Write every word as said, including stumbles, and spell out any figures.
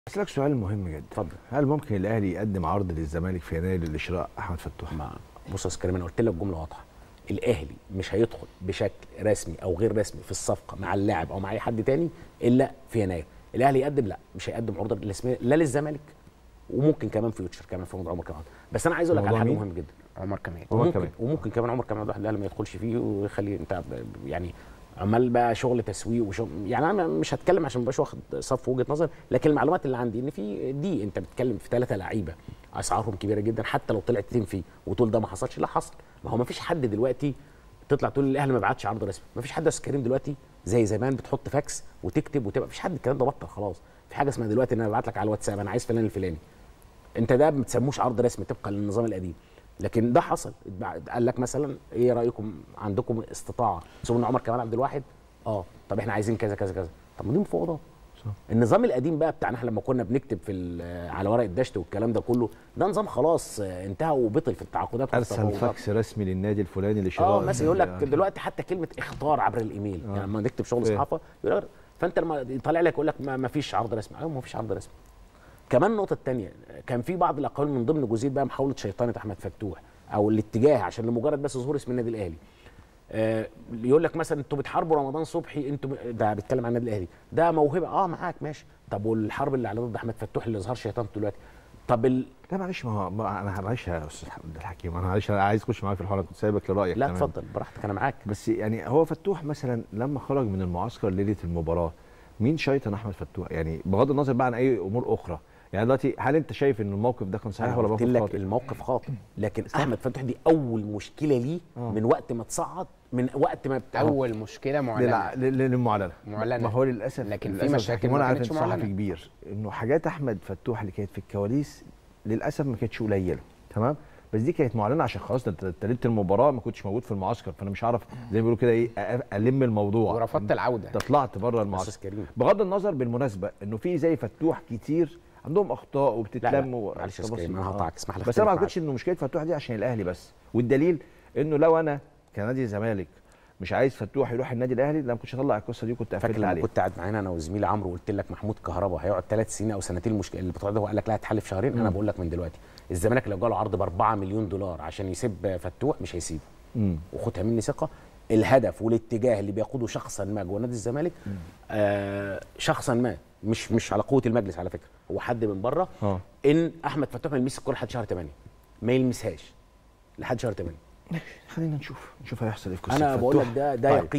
اسالك سؤال مهم جدا. اتفضل. هل ممكن الاهلي يقدم عرض للزمالك في يناير لشراء احمد فتوح؟ ما بص يا استاذ كريم، انا قلت لك جمله واضحه. الاهلي مش هيدخل بشكل رسمي او غير رسمي في الصفقه مع اللاعب او مع اي حد تاني الا في يناير. الاهلي يقدم، لا مش هيقدم عروض رسميه لا للزمالك وممكن كمان فيوتشر كمان في موضوع عمر كمال. بس انا عايز اقول لك على حاجه مهمه جدا. عمر كمال وممكن كمان. وممكن كمان عمر كمال الواحد الاهلي ما يدخلش فيه ويخلي انت يعني عمال بقى شغل تسويق وشغل. يعني انا مش هتكلم عشان ما ابقاش واخد صف وجهه نظر، لكن المعلومات اللي عندي ان في دي انت بتتكلم في ثلاثه لعيبه اسعارهم كبيره جدا. حتى لو طلعت تيم فيه وتقول ده ما حصلش، لا حصل. ما هو ما فيش حد دلوقتي تطلع تقول الاهلي ما بعتش عرض رسمي. ما فيش حد يا استاذ كريم دلوقتي زي زمان بتحط فاكس وتكتب وتبقى. مفيش حد، الكلام ده بطل خلاص. في حاجه اسمها دلوقتي ان انا ببعت لك على الواتساب انا عايز فلان الفلاني. انت ده ما بتسموش عرض رسمي طبقا للنظام القديم، لكن ده حصل. قال لك مثلا ايه رايكم، عندكم استطاعه تسيبوا ان عمر كمال عبد الواحد؟ اه طب احنا عايزين كذا كذا كذا. طب ما دي مفاوضات. النظام القديم بقى بتاعنا احنا لما كنا بنكتب في على ورق الدشت والكلام ده كله، ده نظام خلاص انتهى وبطل في التعاقدات. ارسل فاكس رسمي للنادي الفلاني لشراء. اه مثلا يقول لك دلوقتي حتى كلمه اختار عبر الايميل. آه. يعني لما نكتب شغل صحافه يقول لك، فانت لما طالع لك يقول لك ما فيش عرض رسمي. ايوه ما فيش عرض رسمي. كمان النقطه الثانيه، كان في بعض الاقوال من ضمن جزئيه بقى محاوله شيطنه احمد فتوح او الاتجاه عشان لمجرد بس ظهور اسم النادي الاهلي. آه يقول لك مثلا انتوا بتحاربوا رمضان صبحي، انتوا ده بيتكلم عن النادي الاهلي ده موهبه. اه معاك ماشي. طب والحرب اللي على ضد احمد فتوح اللي ظهر شيطانته دلوقتي؟ طب ال... لا معلش، ما هو انا معلش يا استاذ عبد الحكيم، انا معلش انا عايز اخش معاك في الحوار، انا كنت سايبك لرايك. لا اتفضل براحتك انا معاك. بس يعني هو فتوح مثلا لما خرج من المعسكر ليله المباراه، مين شيطن احمد فتوح؟ يعني بغض النظر بقى عن اي امور اخرى، يعني دلوقتي هل انت شايف ان الموقف ده كان صحيح ولا موقف خاطئ؟ قلت لك الموقف خاطئ، لكن صح. احمد فتوح دي اول مشكله ليه آه. من وقت ما اتصعد، من وقت ما بتاع اول مشكله معلنه للمعلنه معلنه. ما هو للاسف لكن للأسف في مشاكل ما كانتش كانتش معلنه. كبير انه حاجات احمد فتوح اللي كانت في الكواليس للاسف ما كانتش قليله، تمام؟ بس دي كانت معلنه عشان خلاص انت ابتديت المباراه، ما كنتش موجود في المعسكر، فانا مش عارف زي ما بيقولوا كده ايه الم الموضوع ورفضت العوده. انت طلعت بره المعسكر. بغض النظر بالمناسبه انه في زي فتوح كتير عندهم اخطاء وبتتلم. معلش يا استاذ انا هقطعك، اسمح لي. بس انا ما اعتقدش انه مشكله فتوح دي عشان الاهلي بس، والدليل انه لو انا كنادي الزمالك مش عايز فتوح يروح النادي الاهلي، لا ما كنتش هطلع القصه دي وكنت قفلت عليه. كنت قاعد معانا انا وزميلي عمرو وقلت لك محمود كهربا هيقعد ثلاث سنين او سنتين، المشكله اللي بتقعد هو قال لك لا هتحل في شهرين. انا بقول لك من دلوقتي الزمالك لو جاله عرض ب أربعة مليون دولار عشان يسيب فتوح مش هيسيبه. وخدها مني ثقه. الهدف والاتجاه اللي بيقوده شخصا ما جوه نادي الزمالك آه شخصا ما، مش مش على قوه المجلس على فكره، هو حد من بره آه. ان احمد فتوح ما يلمس الكوره لحد شهر ثمانية، ما يلمسهاش لحد شهر ثمانية. خلينا نشوف نشوف هيحصل ايه في قصه انا بقول لك ده ده طيب. يقين.